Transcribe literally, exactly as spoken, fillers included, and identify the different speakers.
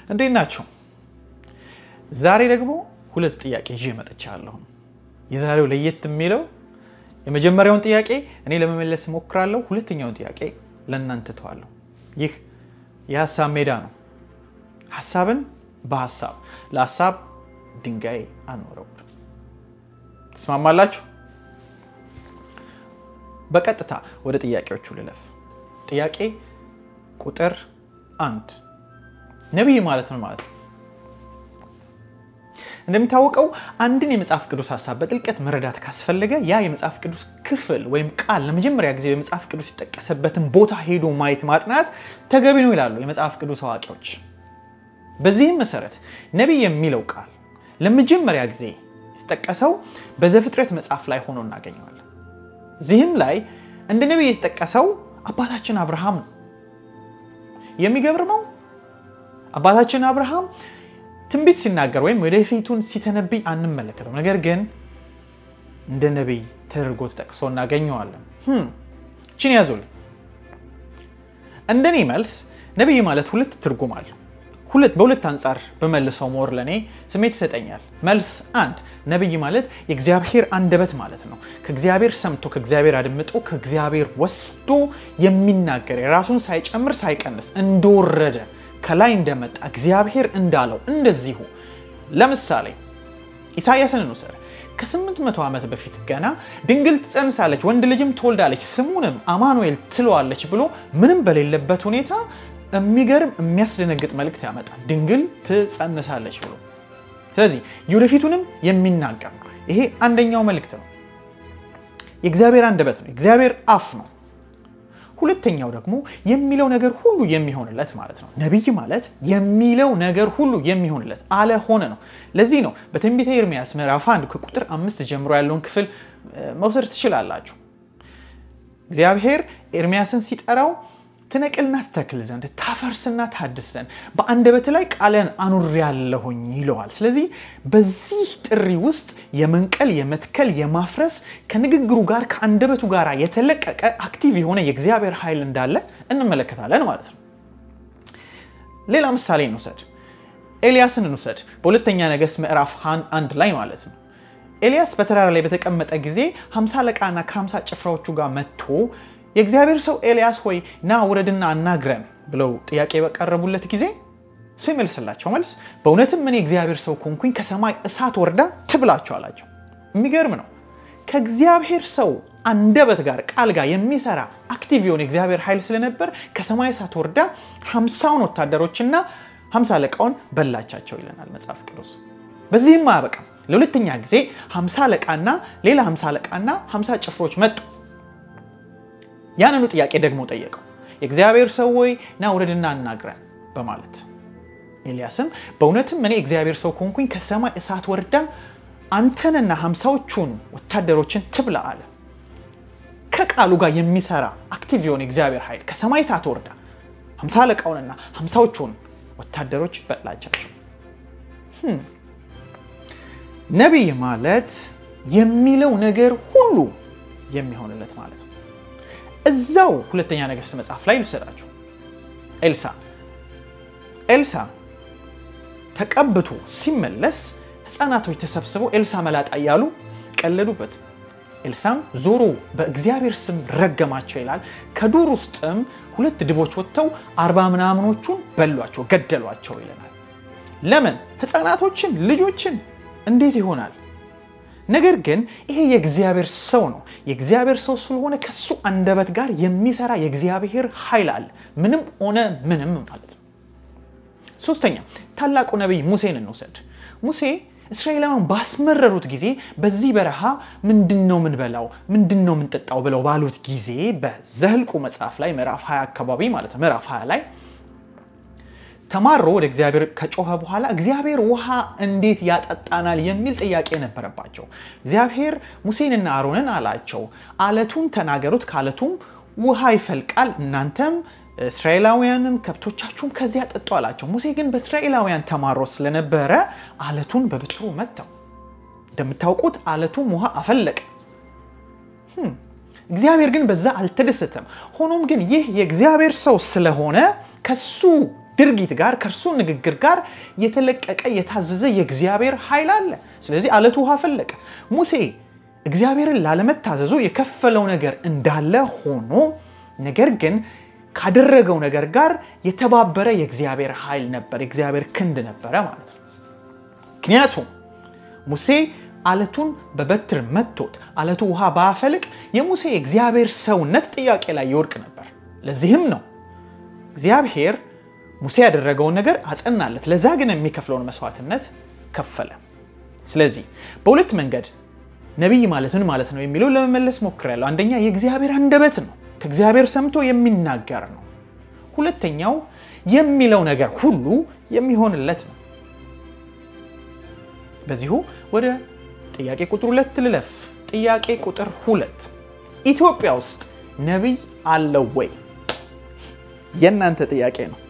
Speaker 1: እንዴት ናችሁ? ዛሬ ደግሞ ሁለት ጥያቄ ይዤ መጥቻለሁ። የዛሬው ለየት የሚለው የመጀመሪያውን ጥያቄ እኔ ለመመለስ ሞክራለሁ፣ ሁለተኛውን ጥያቄ ለእናንተ ተዋለሁ። ይህ የሐሳብ ሜዳ ነው። ሐሳብን በሐሳብ ለሐሳብ ድንጋይ አንወረውር። ተስማማላችሁ? በቀጥታ ወደ ጥያቄዎቹ ልለፍ። ጥያቄ ቁጥር አንድ ነብይ ማለት ምን ማለት ነው? እንደሚታወቀው አንድን የመጽሐፍ ቅዱስ ሐሳብ በጥልቀት መረዳት ካስፈለገ ያ የመጽሐፍ ቅዱስ ክፍል ወይም ቃል ለመጀመሪያ ጊዜ የመጽሐፍ ቅዱስ የተጠቀሰበትን ቦታ ሄዶ ማየት ማጥናት ተገቢ ነው ይላሉ የመጽሐፍ ቅዱስ አዋቂዎች። በዚህም መሰረት ነብይ የሚለው ቃል ለመጀመሪያ ጊዜ የተጠቀሰው በዘፍጥረት መጽሐፍ ላይ ሆኖ እናገኘዋለን። እዚህም ላይ እንደ ነብይ የተጠቀሰው አባታችን አብርሃም ነው። የሚገርመው አባታችን አብርሃም ትንቢት ሲናገር ወይም ወደፊቱን ሲተነብይ አንመለከተው፣ ነገር ግን እንደ ነብይ ተደርጎ ተጠቅሶ እናገኘዋለን። hm እቺን ያዙልኝ። እንደኔ መልስ ነብይ ማለት ሁለት ትርጉም አለው። ሁለት በሁለት አንፃር በመልሰው ሞር ለኔ ስሜት ይሰጠኛል። መልስ አንድ ነብይ ማለት የእግዚአብሔር አንደበት ማለት ነው። ከእግዚአብሔር ሰምቶ ከእግዚአብሔር አድምጦ ከእግዚአብሔር ወስዶ የሚናገር የራሱን ሳይጨምር ሳይቀንስ እንደወረደ ከላይ እንደመጣ እግዚአብሔር እንዳለው እንደዚሁ። ለምሳሌ ኢሳይያስን እንውሰድ። ከስምንት መቶ ዓመት በፊት ገና ድንግል ትጸንሳለች ወንድ ልጅም ትወልዳለች ስሙንም አማኑኤል ትለዋለች ብሎ ምንም በሌለበት ሁኔታ የሚገርም የሚያስደነግጥ መልእክት ያመጣል። ድንግል ትጸንሳለች ብሎ። ስለዚህ ወደፊቱንም የሚናገር ነው። ይሄ አንደኛው መልእክት ነው። የእግዚአብሔር አንደበት ነው፣ የእግዚአብሔር አፍ ነው። ሁለተኛው ደግሞ የሚለው ነገር ሁሉ የሚሆንለት ማለት ነው። ነብይ ማለት የሚለው ነገር ሁሉ የሚሆንለት አለ ሆነ ነው። ለዚህ ነው በትንቢተ ኤርምያስ ምዕራፍ አንድ ከቁጥር አምስት ጀምሮ ያለውን ክፍል መውሰድ ትችላላችሁ። እግዚአብሔር ኤርምያስን ሲጠራው ትነቅልና ትተክል ዘንድ ታፈርስና ታድስ ዘንድ በአንደበት ላይ ቃልን አኑሬያለሁኝ ይለዋል። ስለዚህ በዚህ ጥሪ ውስጥ የመንቀል የመትከል የማፍረስ ከንግግሩ ጋር ከአንደበቱ ጋር የተለቀቀ አክቲቭ የሆነ የእግዚአብሔር ኃይል እንዳለ እንመለከታለን ማለት ነው። ሌላ ምሳሌ እንውሰድ። ኤልያስን እንውሰድ። በሁለተኛ ነገሥት ምዕራፍ አንድ ላይ ማለት ነው። ኤልያስ በተራራ ላይ በተቀመጠ ጊዜ ሃምሳ አለቃና ከሃምሳ ጭፍራዎቹ ጋር መጥቶ የእግዚአብሔር ሰው ኤልያስ ሆይ ና ውረድና አናግረን ብለው ጥያቄ በቀረቡለት ጊዜ እሱ ይመልስላቸው መልስ በእውነትም እኔ እግዚአብሔር ሰው ኮንኩኝ ከሰማይ እሳት ወርዳ ትብላቸው አላቸው። የሚገርም ነው። ከእግዚአብሔር ሰው አንደበት ጋር ቃል ጋር የሚሰራ አክቲቭ የሆነ እግዚአብሔር ኃይል ስለነበር ከሰማይ እሳት ወርዳ ሃምሳውን ወታደሮችና ሃምሳ አለቃውን በላቻቸው ይለናል መጽሐፍ ቅዱስ። በዚህም አያበቃም። ለሁለተኛ ጊዜ ሃምሳ አለቃና ሌላ ሃምሳ አለቃና ሃምሳ ጭፍሮች መጡ። ያንኑ ጥያቄ ደግሞ ጠየቀው። የእግዚአብሔር ሰው ሆይ ና ውረድና አናግረን በማለት ኤልያስም በእውነትም እኔ እግዚአብሔር ሰው ኮንኩኝ ከሰማይ እሳት ወርዳ አንተንና ሃምሳዎቹን ወታደሮችን ትብላ አለ። ከቃሉ ጋር የሚሰራ አክቲቭ የሆነ እግዚአብሔር ኃይል ከሰማይ እሳት ወርዳ ሃምሳ አለቃውንና ሃምሳዎቹን ወታደሮች በላቻቸው። ነብይ ማለት የሚለው ነገር ሁሉ የሚሆንለት ማለት ነው። እዛው ሁለተኛ ነገሥት መጽሐፍ ላይ ልሰራችሁ። ኤልሳ ኤልሳ ተቀብቶ ሲመለስ ህፃናቶች ተሰብስበው ኤልሳ መላጣ ያሉ ቀለዱበት። ኤልሳም ዞሮ በእግዚአብሔር ስም ረገማቸው ይላል። ከዱር ውስጥም ሁለት ድቦች ወጥተው አርባ ምናምኖቹን በሏቸው ገደሏቸው ይለናል። ለምን? ህፃናቶችን ልጆችን እንዴት ይሆናል? ነገር ግን ይሄ የእግዚአብሔር ሰው ነው። የእግዚአብሔር ሰው ስለሆነ ከሱ አንደበት ጋር የሚሰራ የእግዚአብሔር ኃይል አለ። ምንም ሆነ ምንም ማለት ነው። ሶስተኛ ታላቁ ነብይ ሙሴን እንውሰድ። ሙሴ እስራኤላውያን ባስመረሩት ጊዜ በዚህ በረሃ ምንድነው ምን በላው ምንድነው ምን ጠጣው ብለው ባሉት ጊዜ በዘኍልቍ መጽሐፍ ላይ ምዕራፍ ሃያ አካባቢ ማለት ነው ምዕራፍ ሃያ ላይ ተማሮ ወደ እግዚአብሔር ከጮኸ በኋላ እግዚአብሔር ውሃ እንዴት ያጠጣናል የሚል ጥያቄ ነበረባቸው። እግዚአብሔር ሙሴንና አሮንን አላቸው አለቱን ተናገሩት ካለቱም ውሃ ይፈልቃል እናንተም እስራኤላውያንም ከብቶቻችሁም ከዚያ ጠጡ አላቸው። ሙሴ ግን በእስራኤላውያን ተማሮ ስለነበረ አለቱን በበትሩ መታው። እንደምታውቁት አለቱም ውሃ አፈለቀ። እግዚአብሔር ግን በዛ አልተደሰተም። ሆኖም ግን ይህ የእግዚአብሔር ሰው ስለሆነ ከሱ ድርጊት ጋር ከርሱ ንግግር ጋር የተለቀቀ የታዘዘ የእግዚአብሔር ኃይል አለ ስለዚህ አለቱ ውሃ ፈለቀ ሙሴ እግዚአብሔርን ላለመታዘዙ የከፈለው ነገር እንዳለ ሆኖ ነገር ግን ካደረገው ነገር ጋር የተባበረ የእግዚአብሔር ኃይል ነበር የእግዚአብሔር ክንድ ነበር ማለት ነው ምክንያቱም ሙሴ አለቱን በበትር መጥቶት አለቱ ውሃ ባፈለቅ የሙሴ እግዚአብሔር ሰውነት ጥያቄ ላይ ይወርቅ ነበር ለዚህም ነው እግዚአብሔር ሙሴ ያደረገው ነገር አጸናለት ለዛ ግን የሚከፍለውን መስዋዕትነት ከፈለ ስለዚህ በሁለት መንገድ ነብይ ማለት ምን ማለት ነው የሚለው ለመመለስ ሞክራለሁ አንደኛ የእግዚአብሔር አንደበት ነው ከእግዚአብሔር ሰምቶ የሚናገር ነው ሁለተኛው የሚለው ነገር ሁሉ የሚሆንለት ነው በዚሁ ወደ ጥያቄ ቁጥር ሁለት ልለፍ ጥያቄ ቁጥር ሁለት ኢትዮጵያ ውስጥ ነብይ አለ ወይ የናንተ ጥያቄ ነው